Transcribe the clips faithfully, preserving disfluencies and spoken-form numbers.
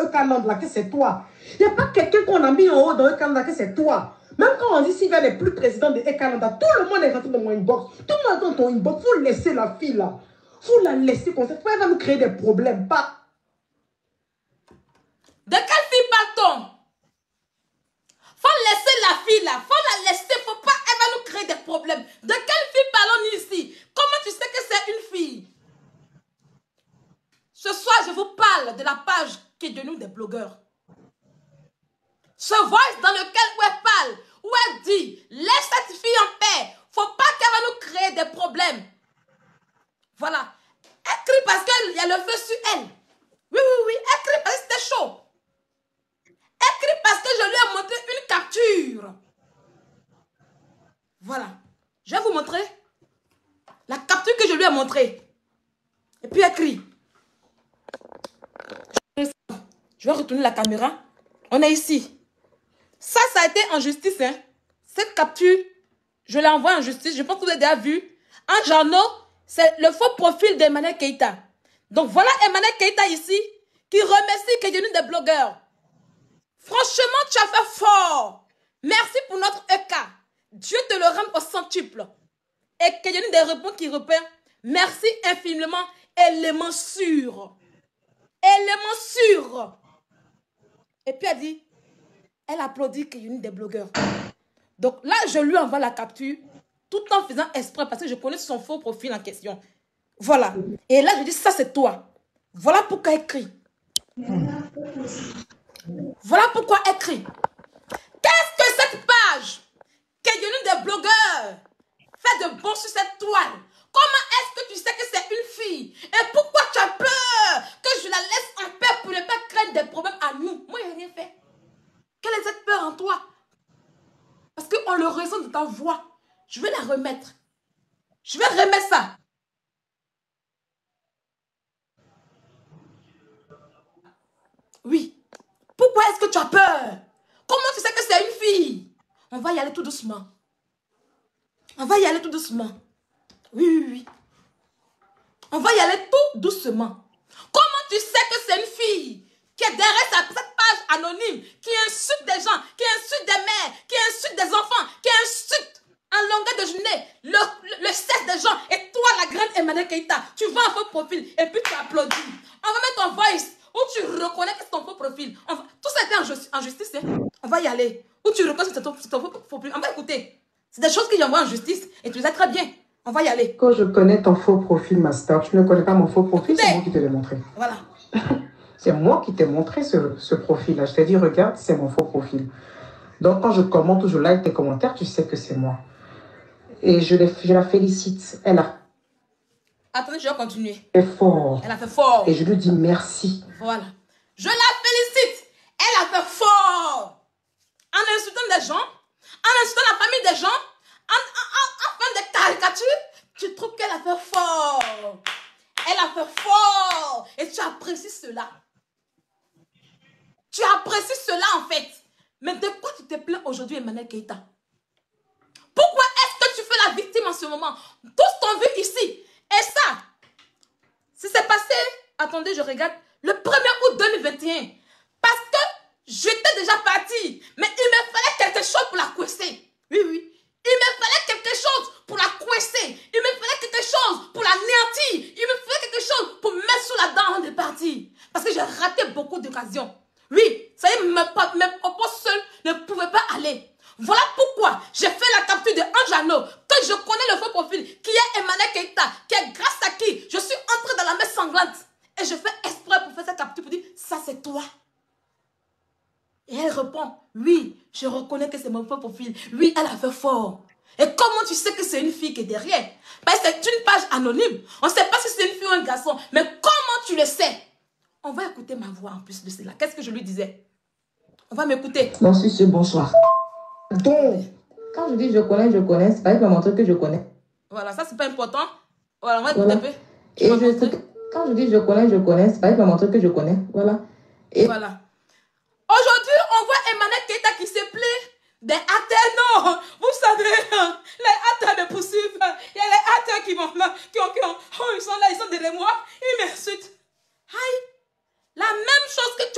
calendrier là que c'est toi. Il n'y a pas quelqu'un qu'on a mis en haut dans le calendrier que c'est toi. Même quand on dit Sylvain n'est plus président de Ekalanda, tout le monde est rentré dans mon inbox. Tout le monde est dans ton inbox. Il faut laisser la fille là. Il faut la laisser comme ça. Elle va nous créer des problèmes. Pas. De quelle fille parle-t-on? Faut laisser la fille là. Faut la laisser. Faut pas. Elle va nous créer des problèmes. De quelle fille parlons-nous ici? Comment tu sais que c'est une fille? Ce soir, je vous parle de la page qui est de nous des blogueurs. Ce voice dans lequel où elle parle, où elle dit, laisse cette fille en paix. Faut pas qu'elle va nous créer des problèmes. Voilà. Elle crie parce qu'il y a le feu sur elle. Oui, oui, oui. Elle crie parce que c'était chaud. Elle crie parce que je lui ai montré une capture. Voilà. Je vais vous montrer la capture que je lui ai montrée. Et puis elle crie. Je vais retourner la caméra. On est ici. Ça, ça a été en justice. Hein. Cette capture, je l'ai envoyée en justice. Je pense que vous avez déjà vu. En journaux, c'est le faux profil d'Emmanuel Keïta. Donc voilà Emmanuel Keïta ici qui remercie Kedjouni des blogueurs. Franchement, tu as fait fort. Merci pour notre E K. Dieu te le rende au centuple. Et Kedjouni des répond qui repère. Merci infiniment. Élément sûr. Élément sûr. Et puis elle dit, elle applaudit Kedjouni des blogueurs. Donc là, je lui envoie la capture tout en faisant exprès parce que je connais son faux profil en question. Voilà. Et là, je dis, ça c'est toi. Voilà pourquoi elle crie. Voilà pourquoi elle crie. Qu'est-ce que cette page Kedjouni des blogueurs fait de bon sur cette toile? Comment est-ce que tu sais que c'est une fille? Et pourquoi tu as peur que je la laisse en paix pour ne pas créer des problèmes à nous? Moi, je n'ai rien fait. Quelle est cette peur en toi? Parce qu'on le ressent de ta voix. Je vais la remettre. Je vais remettre ça. Oui. Pourquoi est-ce que tu as peur? Comment tu sais que c'est une fille? On va y aller tout doucement. On va y aller tout doucement. Oui, oui, oui. On va y aller tout doucement. Comment tu sais que c'est une fille qui est derrière sa, cette page anonyme, qui insulte des gens, qui insulte des mères, qui insulte des enfants, qui insulte en longueur de journée le, le, le sexe des gens? Et toi, la grande Emmanuel Keïta, tu vas en faux profil et puis tu applaudis. On va mettre ton voice où tu reconnais que c'est ton faux profil. Va, tout ça était en, justice, en justice. Hein? On va y aller. Où tu reconnais que c'est ton, ton faux profil. On va écouter. C'est des choses que j'envoie en justice et tu le sais très bien. On va y aller. Quand je connais ton faux profil, Master, tu ne connais pas mon faux profil, c'est moi qui te l'ai montré. Voilà. C'est moi qui t'ai montré ce, ce profil-là. Je t'ai dit, regarde, c'est mon faux profil. Donc, quand je commente ou je like tes commentaires, tu sais que c'est moi. Et je, les, je la félicite. Elle a Attendez, je vais continuer. fait fort. Elle a fait fort. Et je lui dis merci. Voilà. Je la félicite. Elle a fait fort. En insultant des gens, en insultant la famille des gens, en, en, en, en faisant des caricatures, tu trouves qu'elle a fait fort. Elle a fait fort. Et tu apprécies cela. Tu apprécies cela en fait. Mais de quoi tu te plains aujourd'hui, Emmanuel Keïta? Pourquoi est-ce que tu fais la victime en ce moment? Tous t'ont vu ici. Et ça, si c'est passé, attendez, je regarde, le premier août deux mille vingt et un. Parce que j'étais déjà partie. Mais il me fallait quelque chose pour la coincer. Oui, oui. Il me fallait quelque chose pour la coincer. Il me fallait quelque chose pour la néantir. Il me fallait quelque chose pour me mettre sous la dent avant de partir. Parce que j'ai raté beaucoup d'occasions. Oui, ça y est, mes, mes propos seuls ne pouvaient pas aller. Voilà pourquoi j'ai fait la capture de Anjano, que je connais le faux profil, qui est Emmanuel Keïta, qui est grâce à qui je suis entrée dans la mer sanglante. Et je fais exprès pour faire cette capture pour dire, ça c'est toi. Et elle répond, oui, je reconnais que c'est mon faux profil. Oui, elle a fait fort. Et comment tu sais que c'est une fille qui est derrière? Parce que c'est une page anonyme. On ne sait pas si c'est une fille ou un garçon. Mais comment tu le sais? On va écouter ma voix en plus de cela. Qu'est-ce que je lui disais? On va m'écouter. Non, si, c'est bonsoir. Donc, quand je dis je connais, je connais, c'est pas pour montrer que je connais. Voilà, ça c'est pas important. Voilà, on va écouter voilà. un peu. Et je, quand je dis je connais, je connais, c'est pas pour montrer que je connais. Voilà. Et voilà. Aujourd'hui, on voit Emmanuel Keïta qui se plaît des haters. Non, vous savez, les haters me poursuivent. Il y a les haters qui vont là, qui ont, qui ont, oh, ils sont là, ils sont derrière moi. Ils m'insultent. Aïe, la même chose que tu as fait aujourd'hui.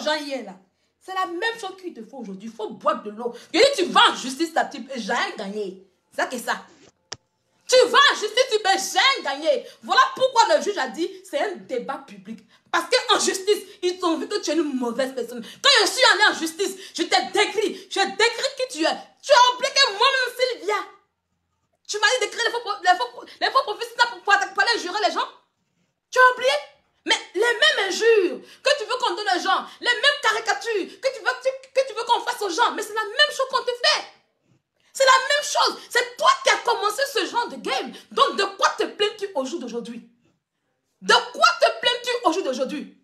gens hier là. C'est la même chose qu'il te faut aujourd'hui. Il faut boire de l'eau. Je dis, tu vas en justice, ta type, et j'ai rien gagné. C'est ça que ça. Tu vas en justice, tu peux j'ai gagné. Voilà pourquoi le juge a dit, c'est un débat public. Parce qu'en justice, ils ont vu que tu es une mauvaise personne. Quand je suis allée en justice, je t'ai décrit. Je t'ai décrit qui tu es. Tu as oublié que moi-même, Sylvia, tu m'as dit d'écrire les faux, les faux, les faux prophéties pour, pour, pour aller jurer les gens. Tu as oublié? Mais les mêmes injures que tu veux qu'on donne aux gens, les mêmes caricatures que tu veux, que, que tu veux qu'on fasse aux gens, mais c'est la même chose qu'on te fait. C'est la même chose. C'est toi qui as commencé ce genre de game. Donc, de quoi te plains-tu au jour d'aujourd'hui? De quoi te plains-tu au jour d'aujourd'hui?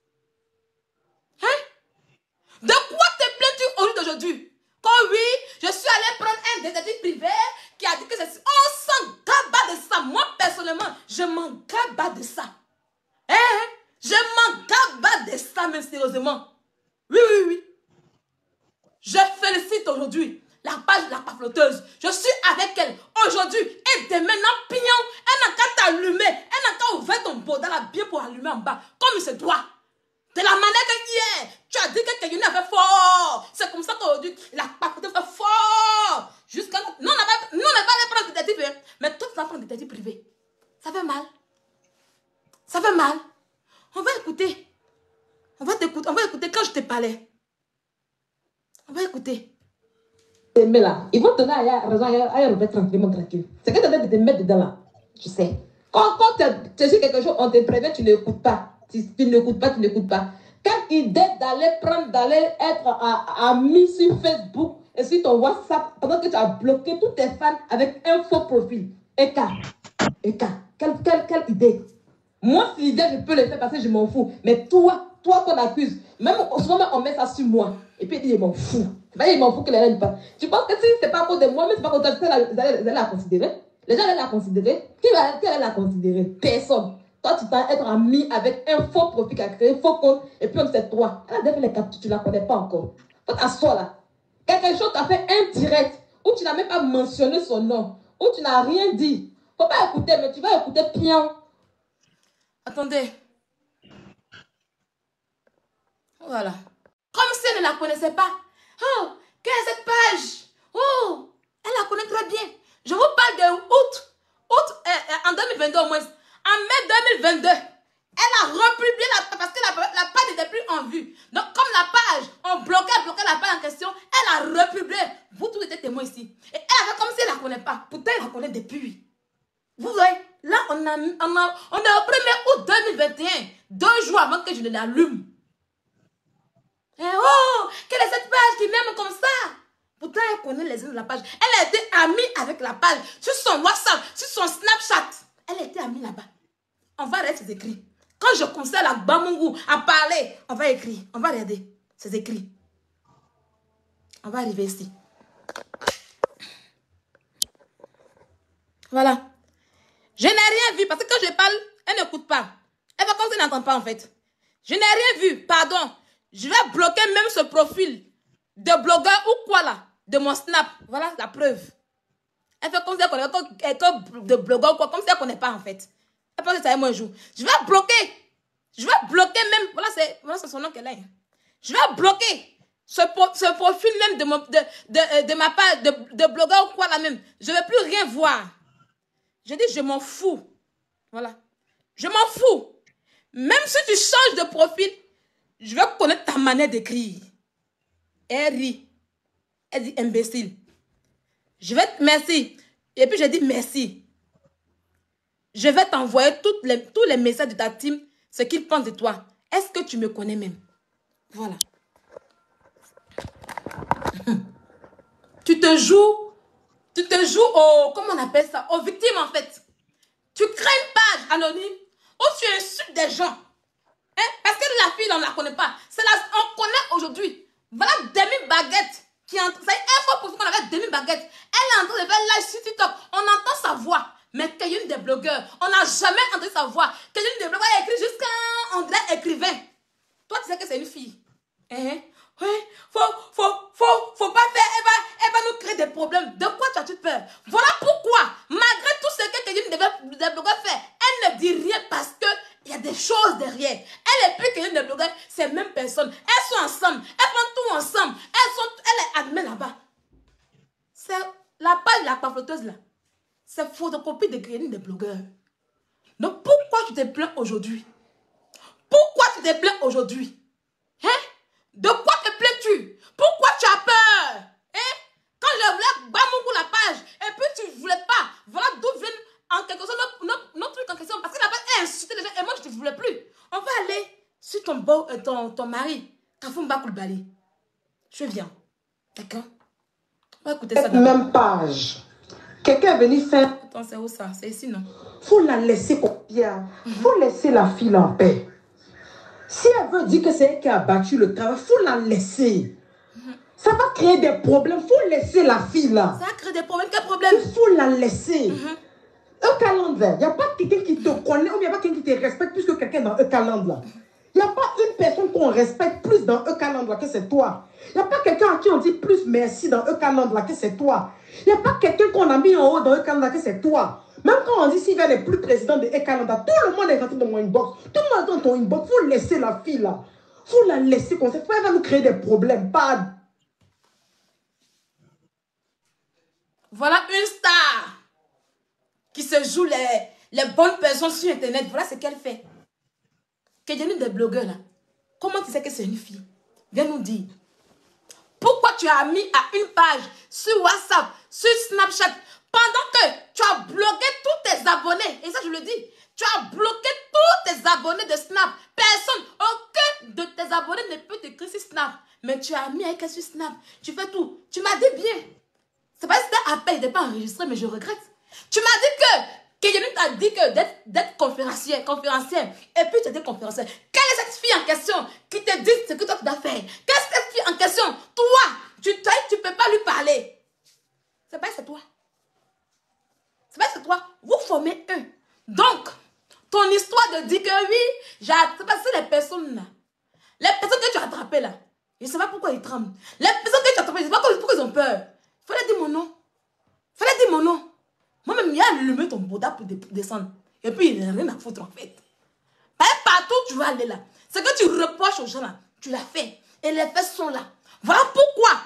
Hein? De quoi te plains-tu au jour d'aujourd'hui? Quand oui, je suis allé prendre un détective privé qui a dit que c'est... On s'en gabat de ça. Moi, personnellement, je m'en gabat de ça. Hein? Je m'en gabat de ça, même sérieusement. Oui, oui, oui. Je félicite aujourd'hui la page de la pafloteuse. Je suis avec elle aujourd'hui et demain, non, pignon. Elle n'a qu'à t'allumer. Elle n'a qu'à ouvrir ton bordel là bien pour allumer en bas. Comme il se doit. De la manière que hier, tu as dit que quelqu'un avait fort. C'est comme ça qu'aujourd'hui, la pafloteuse fait fort. Jusqu'à nous. Nous, on n'a pas allé prendre des détectives. Hein? Mais toi, tu vas prendre des détectives privés. Ça fait mal. Ça fait mal. On va écouter. On va t'écouter. On va écouter quand je te parlais. On va écouter. Mais là, ils vont te donner à raison à un revêt tranquillement gratuit. C'est que tu as de te mettre dedans là. Tu sais. Quand, quand tu sais quelque chose, on te prévient, tu n'écoutes pas. Si tu n'écoutes pas, tu n'écoutes pas. Quand idée d'aller prendre, d'aller être ami sur Facebook et sur ton WhatsApp, pendant que tu as bloqué tous tes fans avec un faux profil. Eka. Eka. Quelle, quelle, quelle idée. Moi, si l'idée, je peux le faire parce que je m'en fous. Mais toi, toi qu'on accuse, même souvent on met ça sur moi. Et puis il dit, je m'en fous. Ben, il m'en fout que les gens pas. Tu penses que si c'est pas à cause de moi, mais c'est pas à cause de toi, vous allez la considérer? Les gens allaient la considérer. Qui va qui allait la considérer? Personne. Toi, tu vas être ami avec un faux profil qui a créé un faux compte. Et puis on c'est toi. Elle a déjà fait les captures, tu ne la connais pas encore. Faut t'asseoir là. Quelque chose t'a fait indirect, où tu n'as même pas mentionné son nom, où tu n'as rien dit. Faut pas écouter, mais tu vas écouter bien. Attendez. Voilà. Comme si elle ne la connaissait pas. Oh, quelle est cette page? Oh, elle la connaît très bien. Je vous parle de août. Août, euh, en deux mille vingt-deux au moins. En mai deux mille vingt-deux, elle a republié la, parce que la, la page n'était plus en vue. Donc, comme la page, on bloquait, bloquait la page en question, elle a republié. Vous tous étiez témoins ici. Et elle a fait comme si elle ne la connaît pas. Pourtant, elle la connaît depuis. Vous voyez, là, on, a, on, a, on est au premier août deux mille vingt et un, deux jours avant que je ne l'allume. Et oh, quelle est cette page qui m'aime comme ça? Pourtant, elle connaît les uns de la page. Elle a été amie avec la page sur son WhatsApp, sur son Snapchat. Elle a été amie là-bas. On va regarder ses écrits. Quand je conseille à Bamungu à parler, on va écrire. On va regarder ses écrits. On va arriver ici. Voilà. Je n'ai rien vu parce que quand je parle, elle n'écoute pas. Elle va comme si elle n'entend pas en fait. Je n'ai rien vu, pardon. Je vais bloquer même ce profil de blogueur ou quoi là, de mon Snap. Voilà la preuve. Elle fait comme si elle connaît pas de blogueur ou quoi, comme si elle ne connaît pas en fait. Elle pense que ça est moi un jour. Je vais bloquer. Je vais bloquer même. Voilà, c'est voilà, son nom qu'elle a. Je vais bloquer ce, ce profil même de, mon, de, de, de ma part, de, de blogueur ou quoi là même. Je ne vais plus rien voir. Je dis, je m'en fous. Voilà. Je m'en fous. Même si tu changes de profil, je vais connaître ta manière d'écrire. Elle rit. Elle dit imbécile. Je vais te merci. Et puis je dis merci. Je vais t'envoyer les, tous les messages de ta team, ce qu'ils pensent de toi. Est-ce que tu me connais même? Voilà. Tu te joues, tu te joues au, comment on appelle ça, aux victimes en fait. Tu crées une page anonyme où tu insultes des gens. Hein? Parce que la fille, on ne la connaît pas. C'est la, on connaît aujourd'hui. Voilà Demi Baguette qui est en train, c'est un fois pour qu'on avait Demi Baguette. Elle est en train de faire live sur TikTok. On entend sa voix. Mais Kayune des blogueurs, on n'a jamais entendu sa voix. Kayune des blogueurs, elle écrit jusqu'à on dirait écrivain. Toi, tu sais que c'est une fille. Hein? Oui, faut, faut, faut, faut pas faire, elle va, elle va nous créer des problèmes. De quoi tu as-tu peur? Voilà pourquoi, malgré tout ce que Kayune des blogueurs fait, elle ne dit rien parce que il y a des choses derrière. Elle est plus Kayune des blogueurs, c'est même personne. Elle Elles sont ensemble. Elles prennent tout ensemble. Elles sont, elle est admet là-bas. C'est la page de la pafloteuse là. C'est photocopie de crédit des blogueurs. Donc pourquoi tu te plains aujourd'hui? Pourquoi tu te plains aujourd'hui? Hein? De quoi te plains-tu? Pourquoi tu as peur? Hein? Quand je voulais Bamoukou la page, et puis tu ne voulais pas. Voilà d'où vient en quelque sorte notre, notre, notre truc en question. Parce que la page a insulté les gens et moi je ne te voulais plus. On va aller sur ton, beau, euh, ton, ton mari, Kafoumba Koulibaly. Je viens. D'accord? On va écouter ça. Cette même page. Quelqu'un est venu faire. Attends, c'est où ça? C'est ici, non? Faut la laisser confier. Faut laisser la fille en paix. Si elle veut dire que c'est elle qui a battu le travail, faut la laisser. Ça va créer des problèmes. Faut laisser la fille là. Ça va créer des problèmes. Quel problème? Il faut la laisser. Mm-hmm. Un calendrier, il n'y a pas quelqu'un qui te connaît ou il n'y a pas quelqu'un qui te respecte plus que quelqu'un dans un calendrier. Il n'y a pas une personne qu'on respecte plus dans un calendrier que c'est toi. Il n'y a pas quelqu'un à qui on dit plus merci dans un calendrier que c'est toi. Il n'y a pas quelqu'un qu'on a mis en haut dans un calendrier que c'est toi. Même quand on dit Sylvain n'est plus président de Ekalanda, tout le monde est rentré dans mon inbox. Tout le monde est dans ton inbox. Il faut laisser la fille là. Il faut la laisser comme ça. Elle va nous créer des problèmes. Pas... Voilà une star qui se joue les, les bonnes personnes sur Internet. Voilà ce qu'elle fait. Qu'il y a une des blogueurs là. Comment tu sais que c'est une fille? Viens nous dire. Pourquoi tu as mis à une page sur WhatsApp, sur Snapchat, pendant que tu as bloqué tous tes abonnés? Et ça, je le dis. Tu as bloqué tous tes abonnés de Snap. Personne, aucun de tes abonnés ne peut t'écrire sur Snap. Mais tu as mis avec elle sur Snap. Tu fais tout. Tu m'as dit bien. C'est pas si c'était appel, il n'était pas enregistré, mais je regrette. Tu m'as dit que Kéyeni t'a dit que d'être conférencière, conférencière, et puis tu étais conférencière. Quelle est cette fille en question qui te dit ce que toi tu dois faire? Qu'est-ce que cette fille en question? Toi, tu ne tu peux pas lui parler. C'est pas c'est toi. C'est pas c'est toi. Vous formez un. Donc, ton histoire de dire que oui, j'ai attrapé les personnes là. Les personnes que tu as attrapées là. Je ne sais pas pourquoi ils tremblent. Les personnes que tu as attrapées, je ne sais pas pourquoi ils ont peur. Il fallait dire mon nom. Il fallait dire mon nom. Moi-même, il y a allumé ton bouddha pour descendre. Et puis, il n'y a rien à foutre en fait. Partout où tu vas aller là. Ce que tu reproches aux gens là, tu l'as fait. Et les faits sont là. Voilà pourquoi.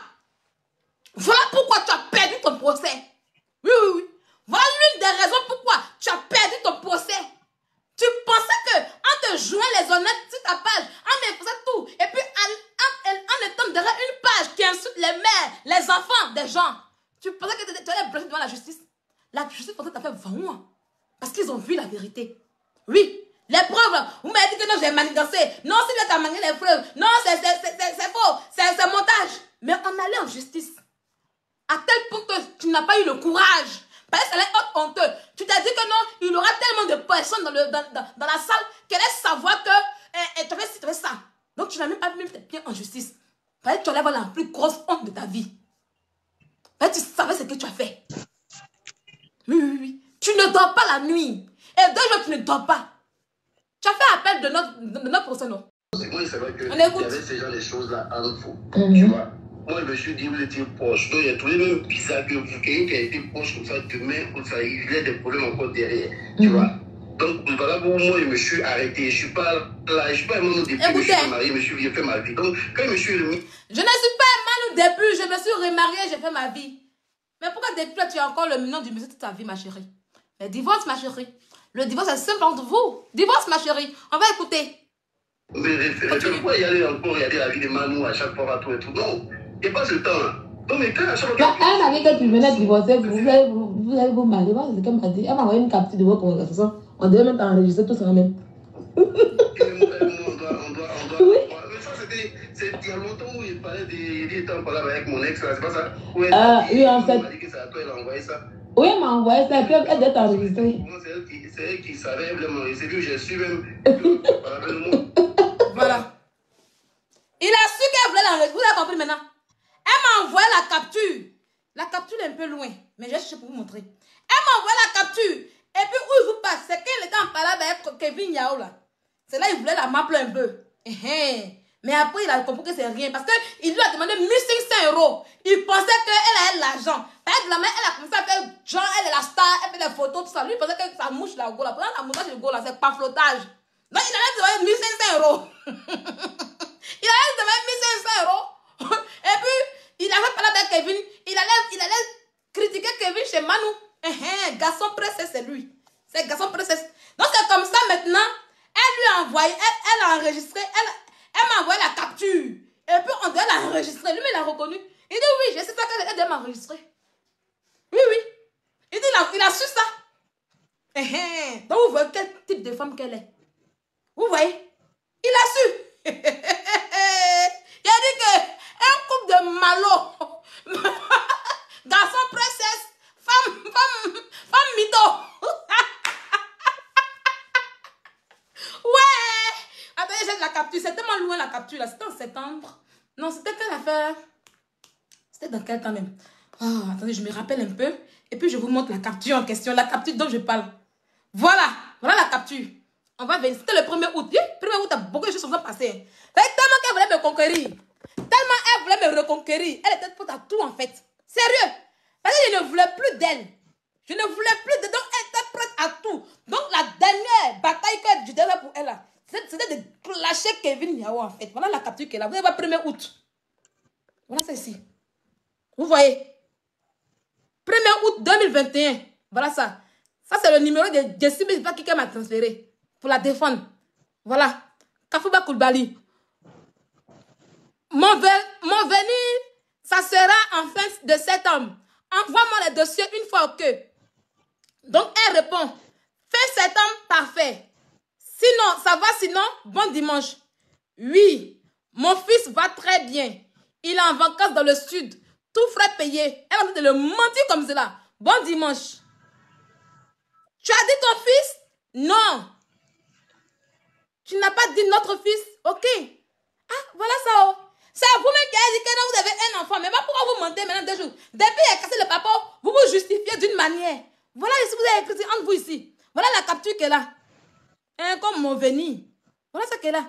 Voilà pourquoi tu as perdu ton procès. Oui, oui, oui. Voilà l'une des raisons pourquoi tu as perdu ton procès. Tu pensais que en te jouant les honnêtes sur ta page, en faisant tout, et puis en, en, en étant derrière une page qui insulte les mères, les enfants des gens, tu pensais que tu allais bloquer devant la justice. La justice pensait que tu as fait vingt mois. Parce qu'ils ont vu la vérité. Oui, les preuves. Vous m'avez dit que non, j'ai manigancé. Non, c'est tu as manié les preuves. Non, c'est faux. C'est montage. Mais on allait en justice. À tel point que tu n'as pas eu le courage. Parce que ça allait être honteux. Tu t'as dit que non, il y aura tellement de personnes dans, le, dans, dans, dans la salle qu'elle allait savoir que eh, eh, tu avais ci, tu avais ça. Donc tu n'as même pas mis tes pieds en justice. Parce que tu allais avoir la plus grosse honte de ta vie. Parce que tu savais ce que tu as fait. Oui, oui, oui. Tu ne dors pas la nuit. Et deux jours, tu ne dors pas. Tu as fait appel de notre, de, de notre procès, non? Moi, c'est vrai qu'il y avait ces genre de choses-là en faux. Mm-hmm. Tu vois? Moi, je me suis dit, vous étiez proche. Donc, il y a trouvé même bizarre que vous, quelqu'un qui a été proche comme ça, demain, comme ça, il y a des problèmes encore derrière. Tu mm-hmm. vois? Donc, voilà pour moi, je me suis arrêté. Je ne suis pas là, je ne suis pas aimant au début. Je me suis marié, je me suis fait ma vie. Donc, quand je me suis remis. Je ne suis pas aimant au début, je me suis remarié, j'ai fait ma vie. Mais pourquoi depuis là, tu as encore le nom du musée de ta vie, ma chérie? Mais divorce, ma chérie. Le divorce est simple entre vous. Divorce, ma chérie. On va écouter. Mais pourquoi y aller encore regarder la vie de Manou à chaque fois, à tout et tout? Non, il n'y a pas ce temps là. Non, mais quand à chaque fois. Elle m'a dit que tu venais de divorcer, vous allez vous, vous, allez vous marier. C'est ce qu'elle m'a dit. Elle m'a envoyé une capture de votre conversation. On devait même enregistrer tout ça même. On doit, on doit, on doit. Oui. Mais ça, c'était. Il y a longtemps où il parlait des temps par là avec mon ex là, c'est pas ça? Oui, oui, en fait. Elle m'a dit que c'est à toi, elle a envoyé ça. Oui, elle m'a envoyé ça, et puis elle doit t'enregistrer. C'est elle qui savait, elle m'a enregistré, puis j'ai su même. Voilà. Il a su qu'elle voulait l'enregistrer. Vous avez compris maintenant? Elle m'a envoyé la capture. La capture est un peu loin, mais je vais chercher pour vous montrer. Elle m'a envoyé la capture. Et puis où il vous passe, c'est qu'il était en parlant avec Kevin Yao là. C'est là il voulait la m'appeler un peu. Mais après, il a compris que c'est rien. Parce qu'il lui a demandé mille cinq cents euros. Il pensait qu'elle avait l'argent. Par exemple, la main, elle a commencé à faire genre, elle est la star, elle fait des photos, tout ça. Lui, il pensait que sa mouche, la go là. Pendant la mouche, le go là, c'est pas flottage. Donc, il a demandé mille cinq cents euros. Il allait demander mille cinq cents euros. Et puis, il avait parlé avec Kevin. Il allait, il allait critiquer Kevin chez Manu. Eh, eh, garçon princesse, c'est lui. C'est garçon princesse. Donc, c'est comme ça maintenant. Elle lui a envoyé, elle, elle a enregistré, elle, elle m'a envoyé la capture. Et puis, on doit l'enregistrer. Lui, il a reconnu. Il dit oui, je sais ça qu'elle doit m'enregistrer. Oui, oui. Il dit, il a, il a su ça. Eh, eh. Donc, vous voyez quel type de femme qu'elle est. Vous voyez? Il a su. Il a dit que un couple de malo, garçon princesse, femme, femme, femme mytho. Ouais. Attendez, j'ai la capture. C'est tellement loin la capture là. C'était en septembre. Non, c'était quelle affaire? C'était dans quel temps même? Oh, attendez, je me rappelle un peu. Et puis je vous montre la capture en question. La capture dont je parle. Voilà. Voilà la capture. On va venir. C'était le premier août. Le premier août, beaucoup de choses sont passées. C'est tellement qu'elle voulait me conquérir. Tellement elle voulait me reconquérir. Elle était prête à tout en fait. Sérieux. Parce que je ne voulais plus d'elle. Je ne voulais plus de... Donc elle était prête à tout. Donc la dernière bataille que je devais pour elle là, c'était de clasher Kevin Yao en fait. Voilà la capture qu'elle a. Vous avez le premier août. Voilà ça ici. Vous voyez. premier août deux mille vingt et un. Voilà ça. Ça c'est le numéro de Jessie Bisbaki qui m'a transféré. Pour la défendre. Voilà. Kafouba Koulibaly. Mon, mon venir, ça sera en fin de septembre. Envoie-moi les dossiers une fois au queue. Donc, elle répond. Fin septembre, parfait. Sinon, ça va sinon, bon dimanche. Oui, mon fils va très bien. Il est en vacances dans le sud. Tout frais payé. Elle a dit de le mentir comme cela. Bon dimanche. Tu as dit ton fils? Non. Tu n'as pas dit notre fils? Ok. Ah, voilà ça. Oh. C'est à vous-même qui avez dit que non, vous avez un enfant. Mais pourquoi vous mentez maintenant deux jours? Depuis qu'il a cassé le papa, vous vous justifiez d'une manière. Voilà ici, vous avez écrit entre vous ici. Voilà la capture qu'elle a. Hein, comme mon venir. Voilà ça qu'elle a.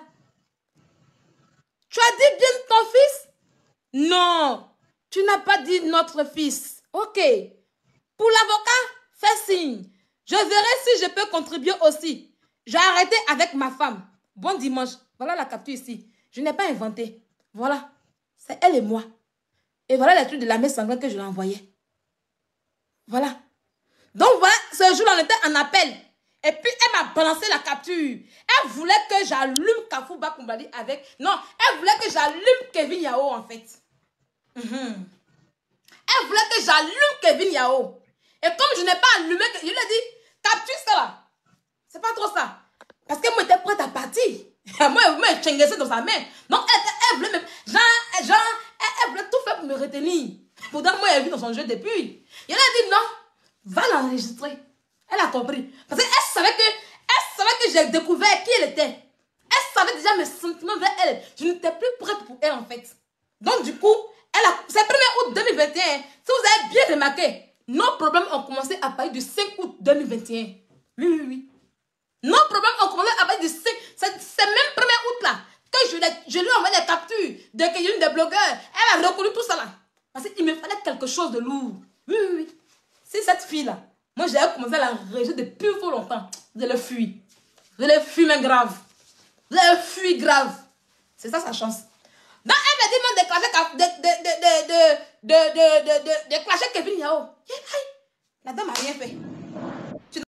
Tu as dit bien ton fils? Non. Tu n'as pas dit notre fils. Ok. Pour l'avocat, fais signe. Je verrai si je peux contribuer aussi. J'ai arrêté avec ma femme. Bon dimanche. Voilà la capture ici. Je n'ai pas inventé. Voilà. C'est elle et moi. Et voilà les trucs de la messe sanglante que je lui ai envoyé. Voilà. Donc voilà, ce jour-là, on était en appel. Et puis, elle m'a balancé la capture. Elle voulait que j'allume Kafouba Koulibaly avec... Non, elle voulait que j'allume Kevin Yao, en fait. Mm-hmm. Elle voulait que j'allume Kevin Yao. Et comme je n'ai pas allumé... Je lui ai dit, capture ça là. C'est pas trop ça. Parce que moi, j'étais prête à partir. Moi, elle m'a chenguessé dans sa main. Donc, elle, elle voulait même... Genre, genre elle, elle voulait tout faire pour me retenir. Pourtant, moi, elle vit dans son jeu depuis. Elle a dit non. Va l'enregistrer. Elle a compris. Parce qu'elle savait que, elle savait que j'ai découvert qui elle était. Elle savait déjà mes sentiments vers elle. Je n'étais plus prête pour elle en fait. Donc du coup, elle a, c'est le premier août deux mille vingt et un. Si vous avez bien remarqué, nos problèmes ont commencé à partir du cinq août deux mille vingt et un. Oui, oui, oui. Nos problèmes ont commencé à partir du cinq. C'est même premier août là que je, je lui ai envoyé des captures de quelqu'un des blogueurs. Elle a reconnu tout ça là. Parce qu'il me fallait quelque chose de lourd. Oui, oui, oui. C'est cette fille-là. Moi, j'ai commencé à la rejeter depuis fort longtemps. Vous allez fuir. Vous allez fuir, mais grave. Vous allez fuir grave. C'est ça sa chance. Donc, elle m'a dit, moi, de clasher, de, de, de, de, de, de, de, de, de, de clasher Kevin Yao. La dame n'a rien fait.